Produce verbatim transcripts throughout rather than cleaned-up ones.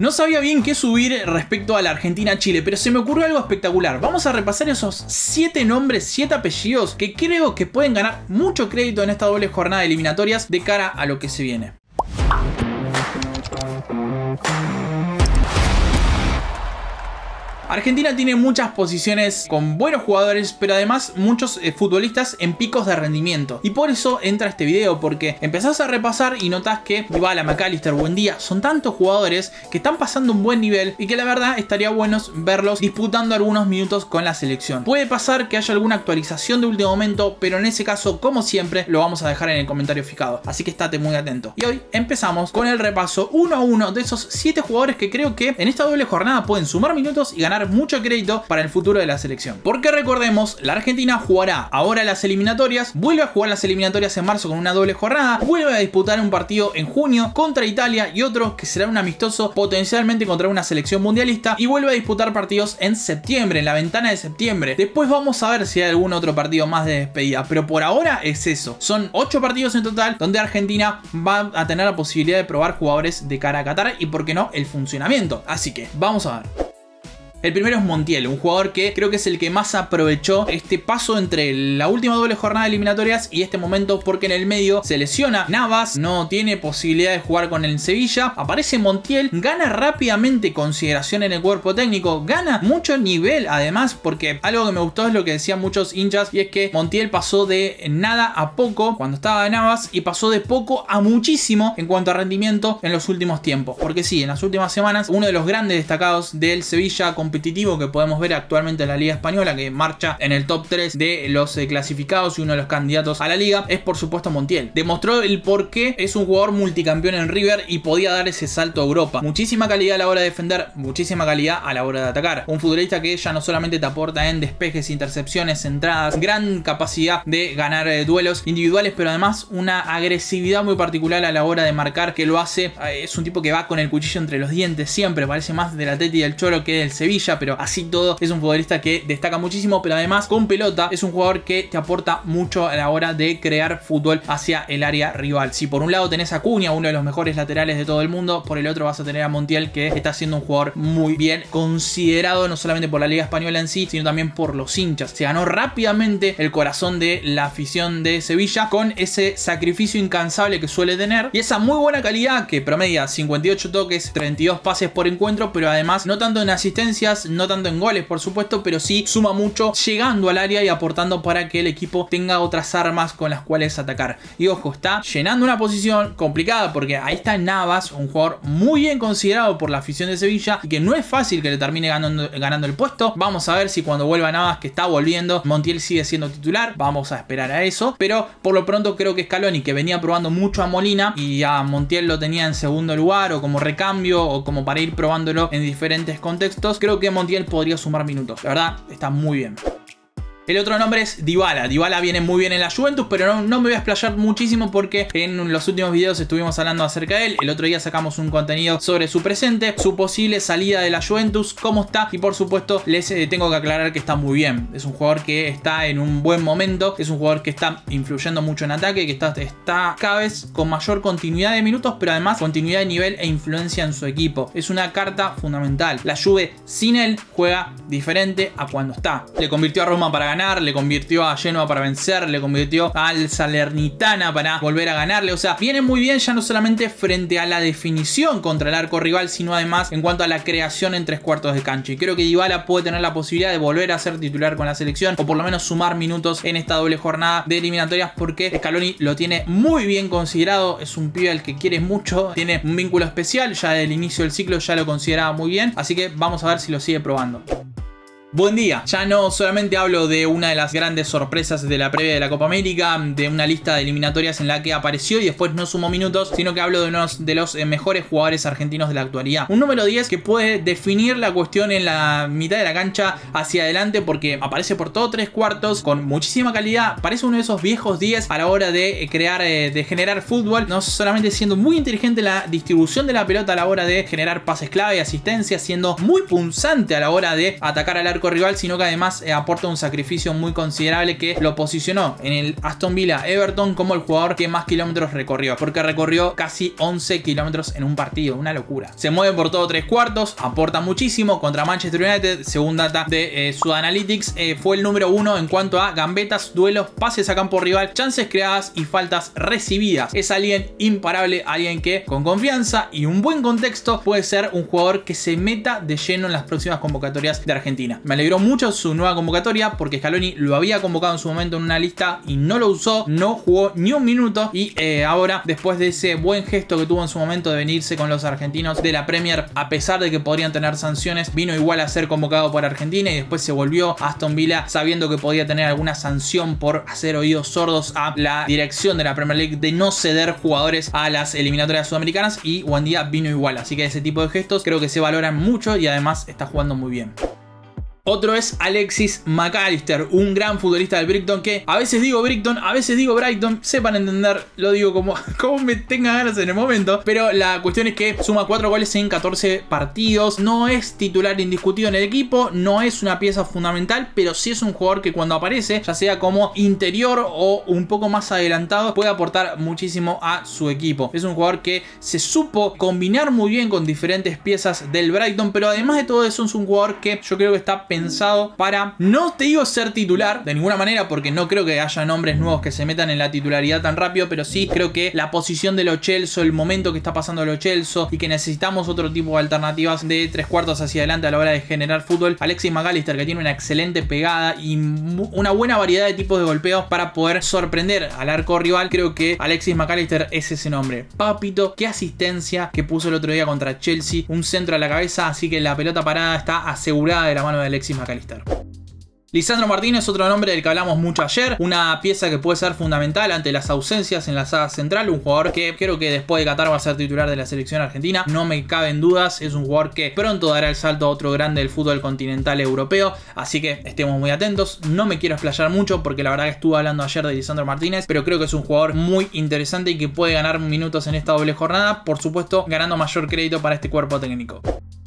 No sabía bien qué subir respecto a la Argentina-Chile, pero se me ocurrió algo espectacular. Vamos a repasar esos siete nombres, siete apellidos que creo que pueden ganar mucho crédito en esta doble jornada de eliminatorias de cara a lo que se viene. Argentina tiene muchas posiciones con buenos jugadores, pero además muchos eh, futbolistas en picos de rendimiento. Y por eso entra este video, porque empezás a repasar y notás que Dybala, McAllister, Buendía, son tantos jugadores que están pasando un buen nivel y que la verdad estaría bueno verlos disputando algunos minutos con la selección. Puede pasar que haya alguna actualización de último momento, pero en ese caso, como siempre, lo vamos a dejar en el comentario fijado. Así que estate muy atento. Y hoy empezamos con el repaso uno a uno de esos siete jugadores que creo que en esta doble jornada pueden sumar minutos y ganar mucho crédito para el futuro de la selección. Porque recordemos, la Argentina jugará ahora las eliminatorias, vuelve a jugar las eliminatorias en marzo con una doble jornada, vuelve a disputar un partido en junio contra Italia y otro que será un amistoso potencialmente contra una selección mundialista, y vuelve a disputar partidos en septiembre, en la ventana de septiembre. Después vamos a ver si hay algún otro partido más de despedida, pero por ahora es eso. Son ocho partidos en total donde Argentina va a tener la posibilidad de probar jugadores de cara a Qatar y, por qué no, el funcionamiento. Así que vamos a ver. El primero es Montiel, un jugador que creo que es el que más aprovechó este paso entre la última doble jornada de eliminatorias y este momento, porque en el medio se lesiona Navas, no tiene posibilidad de jugar con el Sevilla, aparece Montiel, gana rápidamente consideración en el cuerpo técnico, gana mucho nivel además, porque algo que me gustó es lo que decían muchos hinchas, y es que Montiel pasó de nada a poco cuando estaba Navas y pasó de poco a muchísimo en cuanto a rendimiento en los últimos tiempos, porque sí, en las últimas semanas uno de los grandes destacados del Sevilla con competitivo que podemos ver actualmente en la Liga Española, que marcha en el top tres de los eh, clasificados y uno de los candidatos a la Liga, es por supuesto Montiel. Demostró el por qué es un jugador multicampeón en River y podía dar ese salto a Europa. Muchísima calidad a la hora de defender, muchísima calidad a la hora de atacar. Un futbolista que ya no solamente te aporta en despejes, intercepciones, entradas, gran capacidad de ganar eh, duelos individuales, pero además una agresividad muy particular a la hora de marcar, que lo hace, eh, es un tipo que va con el cuchillo entre los dientes siempre, parece más del Atleti y del Cholo que del Sevilla, pero así todo es un futbolista que destaca muchísimo, pero además con pelota es un jugador que te aporta mucho a la hora de crear fútbol hacia el área rival. Si por un lado tenés a Cunha, uno de los mejores laterales de todo el mundo, por el otro vas a tener a Montiel, que está siendo un jugador muy bien considerado, no solamente por la Liga Española en sí, sino también por los hinchas. Se ganó rápidamente el corazón de la afición de Sevilla con ese sacrificio incansable que suele tener y esa muy buena calidad que promedia cincuenta y ocho toques, treinta y dos pases por encuentro, pero además no tanto en asistencia, no tanto en goles por supuesto, pero sí suma mucho llegando al área y aportando para que el equipo tenga otras armas con las cuales atacar. Y ojo, está llenando una posición complicada porque ahí está Navas, un jugador muy bien considerado por la afición de Sevilla y que no es fácil que le termine ganando, ganando el puesto. Vamos a ver si cuando vuelva Navas, que está volviendo, Montiel sigue siendo titular, vamos a esperar a eso, pero por lo pronto creo que Scaloni, que venía probando mucho a Molina y a Montiel lo tenía en segundo lugar o como recambio o como para ir probándolo en diferentes contextos, creo que Montiel podría sumar minutos. La verdad, está muy bien. El otro nombre es Dybala. Dybala viene muy bien en la Juventus, pero no, no me voy a explayar muchísimo porque en los últimos videos estuvimos hablando acerca de él. El otro día sacamos un contenido sobre su presente, su posible salida de la Juventus, cómo está, y por supuesto les eh, tengo que aclarar que está muy bien. Es un jugador que está en un buen momento, es un jugador que está influyendo mucho en ataque, que está, está cada vez con mayor continuidad de minutos, pero además continuidad de nivel e influencia en su equipo. Es una carta fundamental. La Juve sin él juega diferente a cuando está. Le convirtió a Roma para ganar, le convirtió a Genoa para vencer, le convirtió al Salernitana para volver a ganarle. O sea, viene muy bien ya no solamente frente a la definición contra el arco rival, sino además en cuanto a la creación en tres cuartos de cancha. Y creo que Dybala puede tener la posibilidad de volver a ser titular con la selección o por lo menos sumar minutos en esta doble jornada de eliminatorias, porque Scaloni lo tiene muy bien considerado. Es un pibe al que quiere mucho, tiene un vínculo especial, ya del inicio del ciclo ya lo consideraba muy bien, así que vamos a ver si lo sigue probando. Buendía, ya no solamente hablo de una de las grandes sorpresas de la previa de la Copa América, de una lista de eliminatorias en la que apareció y después no sumó minutos, sino que hablo de uno de los mejores jugadores argentinos de la actualidad. Un número diez que puede definir la cuestión en la mitad de la cancha hacia adelante, porque aparece por todo tres cuartos, con muchísima calidad, parece uno de esos viejos diez a la hora de crear, de generar fútbol, no solamente siendo muy inteligente la distribución de la pelota a la hora de generar pases clave y asistencia, siendo muy punzante a la hora de atacar al arco arco rival, sino que además eh, aporta un sacrificio muy considerable que lo posicionó en el Aston Villa Everton como el jugador que más kilómetros recorrió, porque recorrió casi once kilómetros en un partido, una locura. Se mueve por todo tres cuartos, aporta muchísimo. Contra Manchester United, según data de eh, Sud Analytics, eh, fue el número uno en cuanto a gambetas, duelos, pases a campo rival, chances creadas y faltas recibidas. Es alguien imparable, alguien que con confianza y un buen contexto puede ser un jugador que se meta de lleno en las próximas convocatorias de Argentina. Me alegró mucho su nueva convocatoria porque Scaloni lo había convocado en su momento en una lista y no lo usó, no jugó ni un minuto, y eh, ahora, después de ese buen gesto que tuvo en su momento de venirse con los argentinos de la Premier, a pesar de que podrían tener sanciones, vino igual a ser convocado por Argentina y después se volvió a Aston Villa sabiendo que podía tener alguna sanción por hacer oídos sordos a la dirección de la Premier League de no ceder jugadores a las eliminatorias sudamericanas, y Buendía vino igual. Así que ese tipo de gestos creo que se valoran mucho y además está jugando muy bien. Otro es Alexis Mac Allister, un gran futbolista del Brighton, que a veces digo Brighton, a veces digo Brighton, sepan entender, lo digo como, como me tenga ganas en el momento, pero la cuestión es que suma cuatro goles en catorce partidos, no es titular indiscutido en el equipo, no es una pieza fundamental, pero sí es un jugador que cuando aparece, ya sea como interior o un poco más adelantado, puede aportar muchísimo a su equipo. Es un jugador que se supo combinar muy bien con diferentes piezas del Brighton, pero además de todo eso es un jugador que yo creo que está pensado para, no te digo ser titular de ninguna manera, porque no creo que haya nombres nuevos que se metan en la titularidad tan rápido, pero sí creo que la posición de Lo Celso, el momento que está pasando Lo Celso, y que necesitamos otro tipo de alternativas de tres cuartos hacia adelante a la hora de generar fútbol. Alexis Mac Allister, que tiene una excelente pegada y una buena variedad de tipos de golpeo para poder sorprender al arco rival, creo que Alexis Mac Allister es ese nombre. Papito, qué asistencia que puso el otro día contra Chelsea, un centro a la cabeza, así que la pelota parada está asegurada de la mano de Alexis Mac Allister. Lisandro Martínez, otro nombre del que hablamos mucho ayer, una pieza que puede ser fundamental ante las ausencias en la saga central, un jugador que creo que después de Qatar va a ser titular de la selección argentina, no me caben dudas, es un jugador que pronto dará el salto a otro grande del fútbol continental europeo, así que estemos muy atentos. No me quiero explayar mucho porque la verdad que estuve hablando ayer de Lisandro Martínez, pero creo que es un jugador muy interesante y que puede ganar minutos en esta doble jornada, por supuesto ganando mayor crédito para este cuerpo técnico.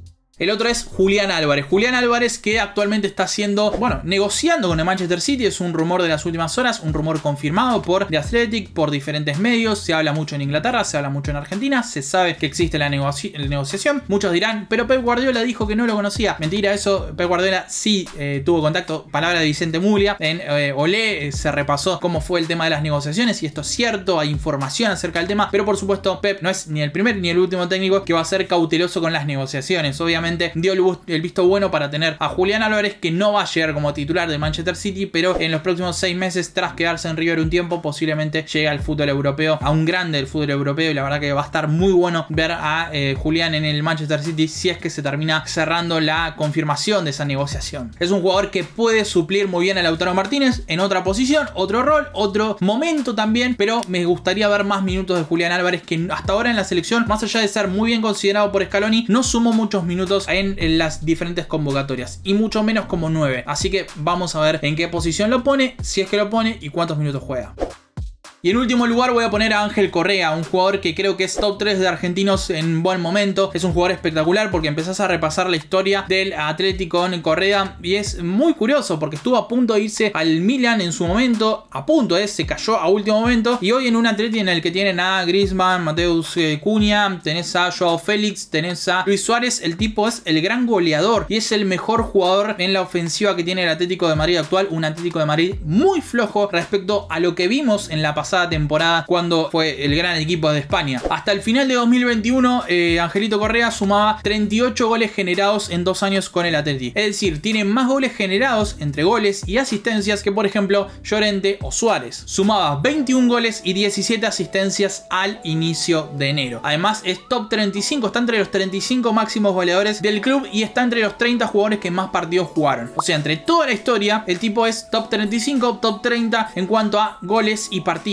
El otro es Julián Álvarez. Julián Álvarez, que actualmente está haciendo, bueno, negociando con el Manchester City. Es un rumor de las últimas horas, un rumor confirmado por The Athletic, por diferentes medios. Se habla mucho en Inglaterra, se habla mucho en Argentina. Se sabe que existe la, negoci la negociación. Muchos dirán, pero Pep Guardiola dijo que no lo conocía. Mentira, eso. Pep Guardiola sí eh, tuvo contacto. Palabra de Vicente Muglia. En eh, Olé eh, se repasó cómo fue el tema de las negociaciones y esto es cierto. Hay información acerca del tema, pero por supuesto Pep no es ni el primer ni el último técnico que va a ser cauteloso con las negociaciones. Obviamente dio el visto bueno para tener a Julián Álvarez, que no va a llegar como titular de Manchester City, pero en los próximos seis meses, tras quedarse en River un tiempo, posiblemente llegue al fútbol europeo, a un grande del fútbol europeo, y la verdad que va a estar muy bueno ver a eh, Julián en el Manchester City si es que se termina cerrando la confirmación de esa negociación. Es un jugador que puede suplir muy bien a Lautaro Martínez en otra posición, otro rol, otro momento también, pero me gustaría ver más minutos de Julián Álvarez, que hasta ahora en la selección, más allá de ser muy bien considerado por Scaloni, no sumó muchos minutos en, en las diferentes convocatorias y mucho menos como nueve, así que vamos a ver en qué posición lo pone, si es que lo pone y cuántos minutos juega. Y en último lugar voy a poner a Ángel Correa, un jugador que creo que es top tres de argentinos en buen momento. Es un jugador espectacular porque empezás a repasar la historia del Atlético en Correa y es muy curioso porque estuvo a punto de irse al Milan en su momento, a punto, eh, se cayó a último momento, y hoy en un Atleti en el que tienen a Griezmann, Mateus eh, Cunha, tenés a Joao Félix, tenés a Luis Suárez. El tipo es el gran goleador y es el mejor jugador en la ofensiva que tiene el Atlético de Madrid actual, un Atlético de Madrid muy flojo respecto a lo que vimos en la pasada temporada cuando fue el gran equipo de España. Hasta el final de dos mil veintiuno, eh, Angelito Correa sumaba treinta y ocho goles generados en dos años con el Atleti. Es decir, tiene más goles generados entre goles y asistencias que por ejemplo Llorente o Suárez. Sumaba veintiún goles y diecisiete asistencias al inicio de enero. Además es top treinta y cinco, está entre los treinta y cinco máximos goleadores del club y está entre los treinta jugadores que más partidos jugaron. O sea, entre toda la historia, el tipo es top treinta y cinco, top treinta en cuanto a goles y partidos.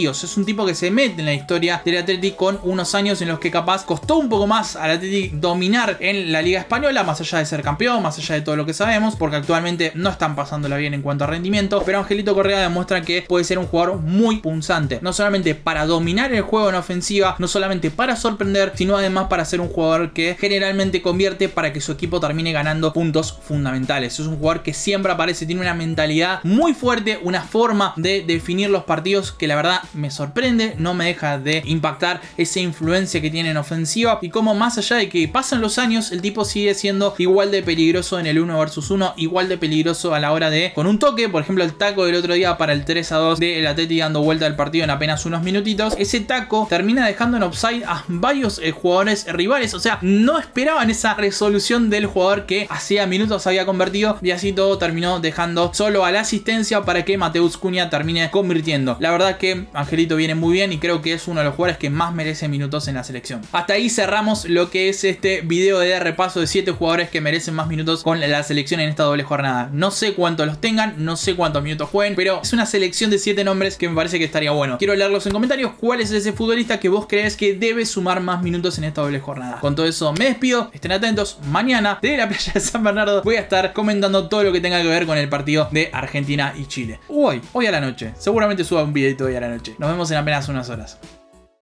partidos. Es un tipo que se mete en la historia del Athletic con unos años en los que capaz costó un poco más al Athletic dominar en la Liga Española, más allá de ser campeón, más allá de todo lo que sabemos, porque actualmente no están pasándola bien en cuanto a rendimiento, pero Angelito Correa demuestra que puede ser un jugador muy punzante, no solamente para dominar el juego en ofensiva, no solamente para sorprender, sino además para ser un jugador que generalmente convierte para que su equipo termine ganando puntos fundamentales. Es un jugador que siempre aparece, tiene una mentalidad muy fuerte, una forma de definir los partidos que la verdad me sorprende, no me deja de impactar esa influencia que tiene en ofensiva y como más allá de que pasan los años, el tipo sigue siendo igual de peligroso en el uno versus uno, igual de peligroso a la hora de, con un toque, por ejemplo el taco del otro día para el tres a dos del Atleti dando vuelta al partido en apenas unos minutitos, ese taco termina dejando en offside a varios eh, jugadores rivales, o sea, no esperaban esa resolución del jugador que hacía minutos había convertido y así todo terminó dejando solo a la asistencia para que Mateus Cunha termine convirtiendo. La verdad que Angelito viene muy bien y creo que es uno de los jugadores que más merece minutos en la selección. Hasta ahí cerramos lo que es este video de repaso de siete jugadores que merecen más minutos con la selección en esta doble jornada. No sé cuántos los tengan, no sé cuántos minutos jueguen, pero es una selección de siete nombres que me parece que estaría bueno. Quiero leerlos en comentarios. ¿Cuál es ese futbolista que vos crees que debe sumar más minutos en esta doble jornada? Con todo eso me despido. Estén atentos. Mañana de la playa de San Bernardo voy a estar comentando todo lo que tenga que ver con el partido de Argentina y Chile. Hoy, hoy a la noche. Seguramente suba un videito hoy a la noche. Nos vemos en apenas unas horas.